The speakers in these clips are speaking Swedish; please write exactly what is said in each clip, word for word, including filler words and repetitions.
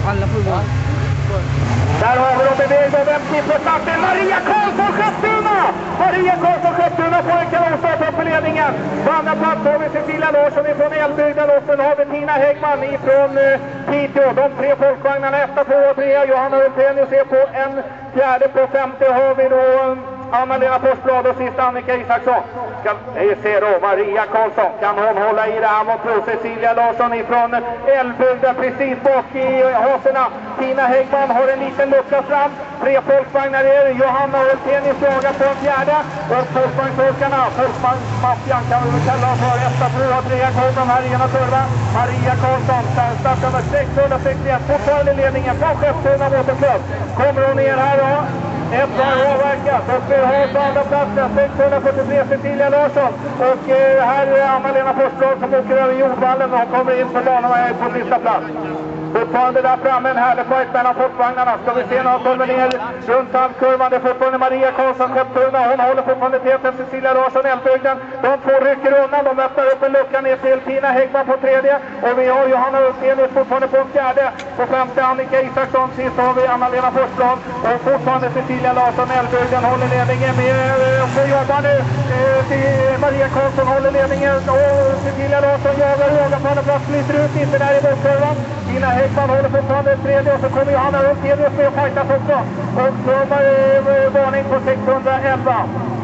Alla på gång. Där har vi dem i väg och vem sitter snabbt? Maria Karlsson Skepptuna! Maria Karlsson Skepptuna får en kanonstart upp för ledningen. På andra plats har vi Cecilia Larsson ifrån Älvbygden och sen har vi Tina Häggman ifrån eh, Piteå. De tre folkvagnarna, etta, två och tre. Johanna Ultenius är på en fjärde, på femte har vi då Anna-Lena Forsblad och sist Annika Isaksson. Ska vi se då, Maria Karlsson, kan hon hålla i det här mot Cecilia Larsson ifrån Älvbygden precis bak i haserna. Tina Häggman har en liten lucka fram. Tre folkvagnar är det. Johanna Ultenius jagar på en fjärde. Och folkvagnsfolkarna, folkvagnsmaffian kan vi väl kalla för etta, två och tre kommer här i ena kurvan. Maria Karlsson, startnummer sexhundrasextioett, fortfarande ledningen från Skepptuna Motorklubb. Kommer hon ner här då? Ett var avverkat och vi har på andra platsen sexhundrafyrtiotre Cecilia Larsson och eh, här är Anna-Lena Forsblad som åker över jordvallen och kommer in på banan och är på sista plats. Fortfarande där framme en härlig fight mellan folkvagnarna. Ska vi se när de kommer ner runt halvkurvan. Det är fortfarande Maria Karlsson Skepptuna. Hon håller fortfarande täten Cecilia Larsson Älvbygden. De två rycker undan. De öppnar upp en lucka ner till Tina Häggman på tredje. Och vi har Johanna Ultenius fortfarande på en fjärde. På femte Annika Isaksson. Sist har vi Anna-Lena Forsblad. Och fortfarande Cecilia Larsson Älvbygden håller ledningen med. Och så jobbar nu eh, Maria Karlsson håller ledningen. Och Cecilia Larsson jagar och jagar på andra plats. Flyter ut inte där i bakkurvan. Tina Häggman håller fortfarande tredje och så kommer Johanna Ultenius med och fightas också. Och så har vi varning på sexhundraelva.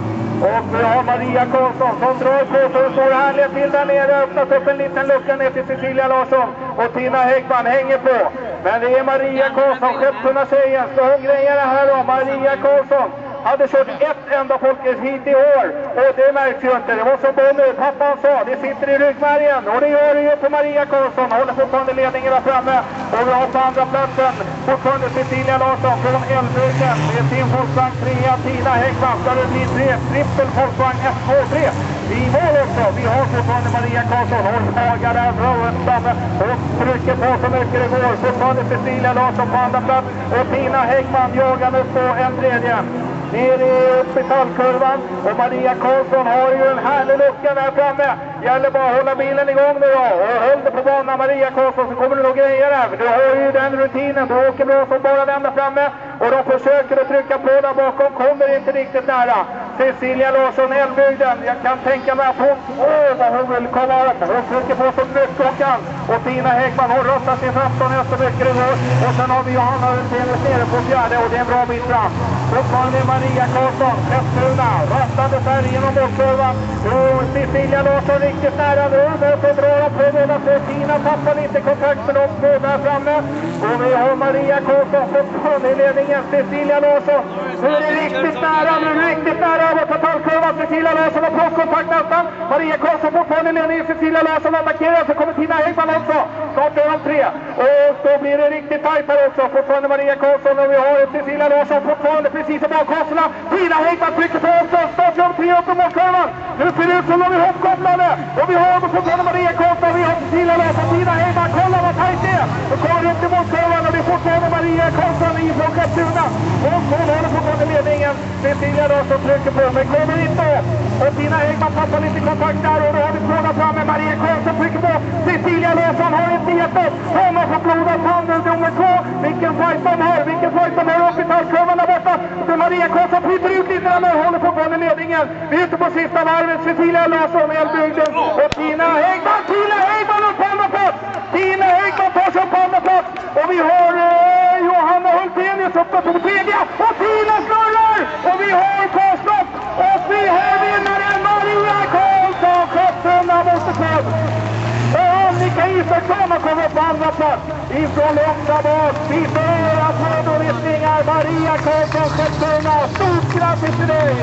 Och vi har Maria Karlsson som drar på så står härliga till där nere. Öppnat upp en liten lucka ner till Cecilia Larsson. Och Tina Häggman hänger på. Men det är Maria Karlsson, Skepptuna tjejen. Så hon grejer det här då. Maria Karlsson hade kört ett enda folkets hit i år. Och det märks ju inte. Det var som Bonnie, pappan sa. Det sitter i ryggmärgen. Och det gör det ju på Maria Karlsson. Håller fortfarande ledningen där framme. Och vi har på andra platsen fortfarande Cecilia Larsson från Älvbygden. Det är sin folkvagn trea, Tina Häggman. Ska det bli tre, trippel folkvagn ett, två, tre. I mål också. Vi har fortfarande Maria Karlsson. Hon hagar där framme. Och trycker på så mycket det går. Fortfarande Cecilia Larsson på andra plats. Och Tina Häggman jagar upp på en tredje. Ner i hospitalkurvan och Maria Karlsson har ju en härlig lucka där framme. Gäller bara att hålla bilen igång nu då. Och håll det på banan Maria Karlsson så kommer du nog grejer där. Du har ju den rutinen. Du åker bra som bara den där framme. Och de försöker att trycka på där bakom. Kommer inte riktigt nära. Cecilia Larsson Älvbygden. Jag kan tänka mig att hon, åh vad hon vill komma upp. Hon trycker på så mycket hon kan. Och Tina Häggman hon röstar sin femton nästa mycket det går. Och sen har vi Johanna Ultenius nere på fjärde och det är en bra bit fram. Fortfarande Maria Karlsson, Skepptuna, rastande här genom målkurvan. Och Cecilia Larsson riktigt nära nu, men så drar de på båda två. Tina tappar lite kontakt med de två där framme. Och vi har Maria Karlsson fortfarande i ledningen, Cecilia Larsson. Nu är det riktigt nära, nu är det riktigt nära över totalkurvan. Cecilia Larsson har kontakt nästan. Maria Karlsson fortfarande i ledningen, Cecilia Larsson attackerar, så kommer Tina Häggman också. Snart är de tre. Och då blir det riktigt tajt här också. Fortfarande Maria Karlsson och vi har Cecilia Larsson fortfarande precis i bakhåsarna. Tina Häggman trycker på också. Snart gör de tre upp i målkurvan. Nu ser det ut som de är ihopkopplade. Och vi har fortfarande Maria Karlsson. Vi har Cecilia Larsson. Tina Häggman. Kolla vad tajt det är. Och kommer upp i målkurvan. Och det är fortfarande Maria Karlsson ifrån Skepptuna. Och hon håller fortfarande ledningen. Cecilia Larsson trycker på. Men kommer inte upp. Och Tina Häggman tappar lite kontakt där. Och då har vi två där framme. Maria Karlsson trycker på. Cecilia Larsson har inte gett upp. Hon har fått blodat handen nummer två. Vilken fight de har. Vilken fight de har upp i tallkurvan där borta. Så Maria Karlsson flyter ut lite där men håller fortfarande ledningen. Vi är ute på sista varvet. Cecilia Larsson, Älvbygden och Tina Häggman. Tina Häggman upp på andra plats. Tina Häggman tar sig upp på andra plats. Och vi har eh, Johanna Ultenius uppe på tredje. Och Tina snurrar. Och vi har kvarstopp. Och vi har vinnaren Maria Karlsson. Skepptuna Motorklubb. Och Annika Isaksson har kommit på andra plats. Ifrån långt där bak. Vi ser att måldorisningar Maria Karlsson Skepptuna. Stort grattis till dig!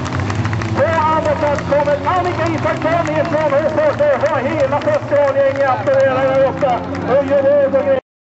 På andra plats kommer Annika Isaksson ifrån Hofors. Och hela festivalgänget applåderar där uppe.